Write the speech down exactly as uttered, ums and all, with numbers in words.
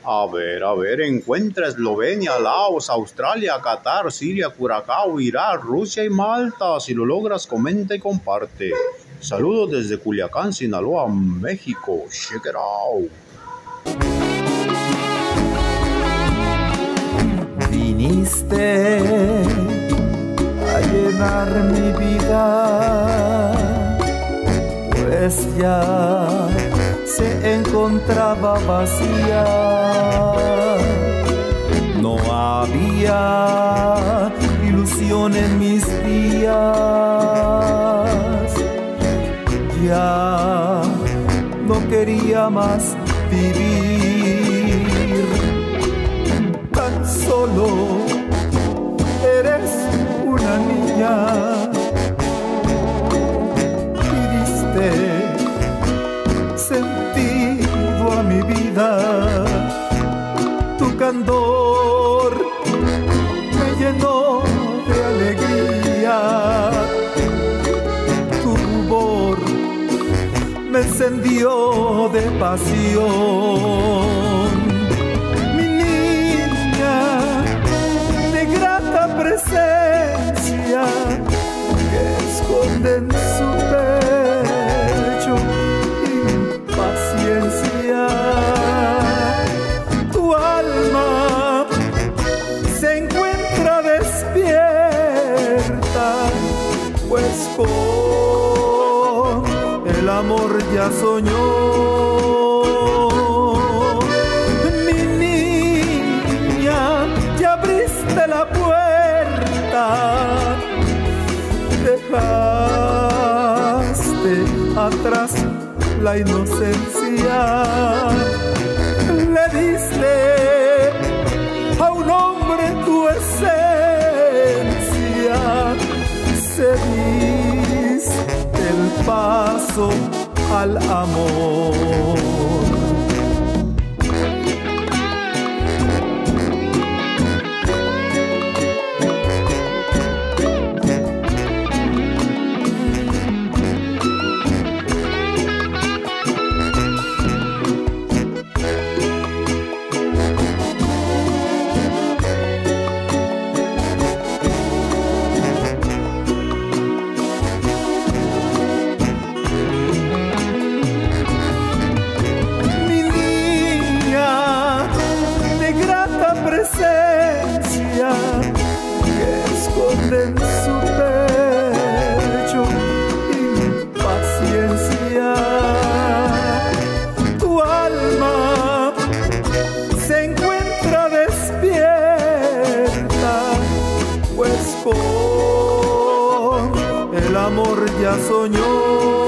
A ver, a ver, encuentra Eslovenia, Laos, Australia, Qatar, Siria, Curazao, Irak, Rusia y Malta. Si lo logras, comenta y comparte. Saludos desde Culiacán, Sinaloa, México. Check it out. Viniste a llenar mi vida, pues ya se encontraba vacía. No había ilusión en mis días, ya no quería más vivir. Tan solo eres una niña y diste sentido a mi vida. Tu candor me llenó de alegría, tu rubor me encendió de pasión. Mi niña de grata presencia que esconde en su pecho impaciencia. Tu alma se encuentra despierta, pues con el amor ya soñó. Mi niña, ya abriste la puerta, dejaste atrás la inocencia, le diste a un hombre tu esencia, cediste el paso al amor. Presencia que esconde en su pecho impaciencia. Tu alma se encuentra despierta, pues con el amor ya soñó.